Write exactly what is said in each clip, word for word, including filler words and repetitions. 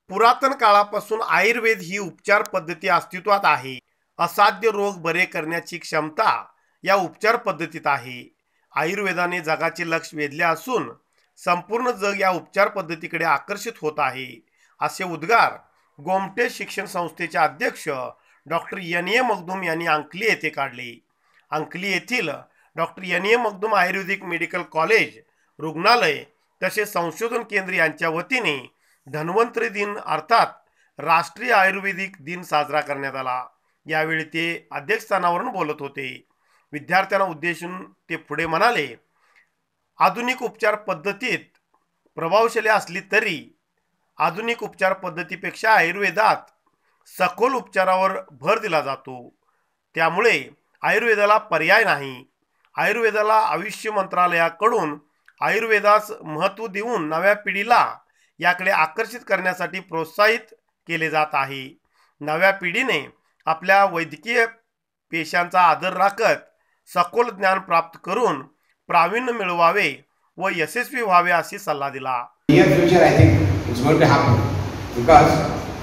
पुरातन काळापासून आयुर्वेद ही उपचार पद्धती अस्तित्वात आहे। असाध्य रोग बरे करण्याची क्षमता या उपचार पद्धतीत आहे। आयुर्वेदाने जगाचे लक्ष वेधले असून संपूर्ण जग या उपचार पद्धतीकडे आकर्षित होत आहे, असे उद्गार गोमटे शिक्षण संस्थेचे अध्यक्ष डॉक्टर एन ए मखदूम यांनी अंकली येथे काढले। अंकली येथील doctor N A Makhdoom ayurvedic medical college, रुग्णालय तसेच संशोधन केंद्र यांच्या वतीने धन्वंतरी दिन अर्थात राष्ट्रीय आयुर्वेदिक दिन साजरा करण्यात आला। यावेळी ते अध्यक्षस्थानावरून बोलत होते। विद्यार्थ्यांना उद्देशून ते पुढे म्हणाले, आधुनिक उपचार पद्धतीत प्रभावशाली असली तरी आधुनिक उपचार पद्धतीपेक्षा आयुर्वेदात सखोल उपचारावर भर दिला जातो। त्यामुळे आयुर्वेदाला पर्याय नाही। आयुर्वेदाला आयुष्य मंत्रालयाकडून आयुर्वेदास महत्त्व देऊन नव्या पिढीला याकडे आकर्षित करण्यासाठी प्रोत्साहित केले जात आहे। नव्या पिढीने आपल्या वैद्यकीय पेशांचा आदर राखत सखोल ज्ञान प्राप्त करून प्रावीण्य मिळवावे व यशस्वी व्हावे अशी सल्ला दिला। Near future, I think it's going to happen because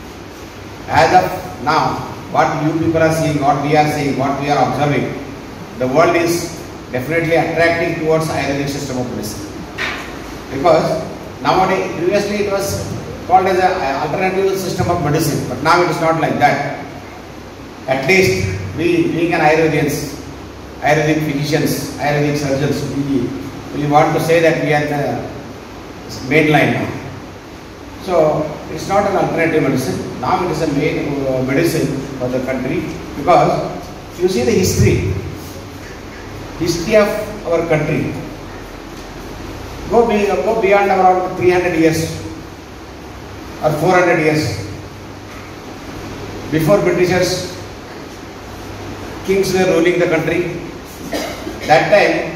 as of now, what you people are seeing, what we are seeing, what we are observing, the world is definitely attracting towards Ayurvedic system of medicine. Because nowadays, previously it was called as an alternative system of medicine, but now it is not like that. At least we, being an Ayurvedians, Ayurvedic physicians, Ayurvedic surgeons, we, we want to say that we are the main line now. So it's not an alternative medicine. Now it is a main uh, medicine for the country because you see the history, history of our country. Go, be, go beyond around three hundred years or four hundred years. Before Britishers, kings were ruling the country. That time,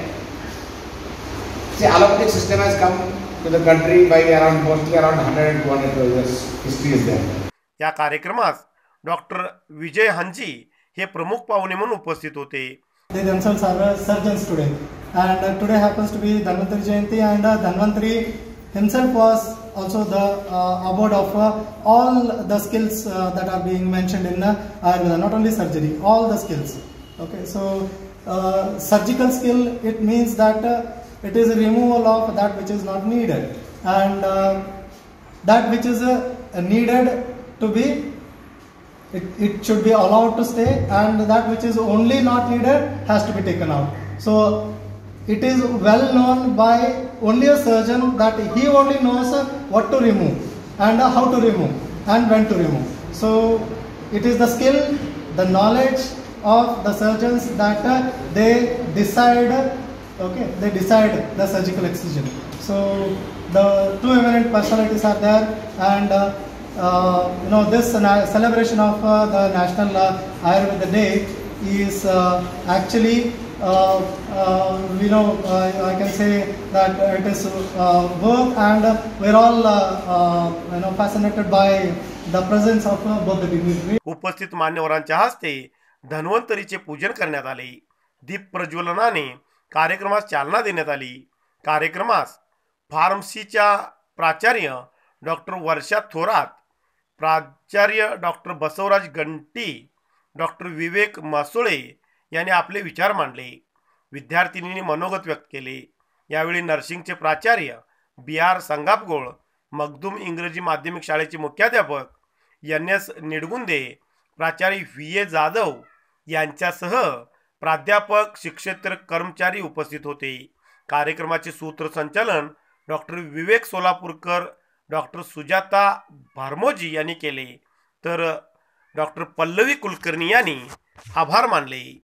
see, allopathic system has come to the country by around mostly around one hundred to two hundred years. History is there. या कार्यक्रमात doctor विजय हंजी हे प्रमुख पाहुणे म्हणून उपस्थित होते। They themselves are surgeons today, and uh, today happens to be Dhanvantari Jayanti, and uh, Dhanvantari himself was also the uh, abode of uh, all the skills uh, that are being mentioned in uh, Ayurveda, not only surgery, all the skills. Okay, so uh, surgical skill, it means that uh, it is a removal of that which is not needed, and uh, that which is uh, needed to be, it, it should be allowed to stay, and that which is only not needed has to be taken out. So it is well known by only a surgeon that he only knows uh, what to remove and uh, how to remove and when to remove. So it is the skill, the knowledge of the surgeons that uh, they decide uh, okay, they decide the surgical excision. So the two eminent personalities are there, and uh, uh, you know, this celebration of uh, the National uh, Ayurveda Day is uh, actually uh, uh, you know uh, I can say that it is uh, work, and uh, we're all uh, uh, you know fascinated by the presence of uh, both the dignitaries. उपस्थित मान्यवरांच्या हस्ते धन्वंतरीचे पूजन करण्यात आले। दीप प्रज्वलनाने कार्यक्रमास चालना देण्यात आली। कार्यक्रमास फार्मसीच्या प्राचार्य डॉक्टर वर्षा थोरात, प्राचार्य डॉक्टर बसवराज गंटी, डॉक्टर विवेक मासोळे यांनी आपले विचार मांडले। विद्यार्थिनींनी मनोगत व्यक्त केले। यावेळी नर्सिंगचे प्राचार्य बी आर संगापगोळ, मखदूम इंग्रजी माध्यमिक शाळेचे मुख्याध्यापक एन एस निडगुंदे, प्राचार्य व्ही ए जाधव यांच्यासह प्राध्यापक, शिक्षकेतर कर्मचारी उपस्थित होते। कार्यक्रमाचे सूत्रसंचालन डॉक्टर विवेक सोलापूरकर, डॉक्टर सुजाता भारमोजी यांनी केले, तर डॉक्टर पल्लवी कुलकर्णी यांनी आभार मानले।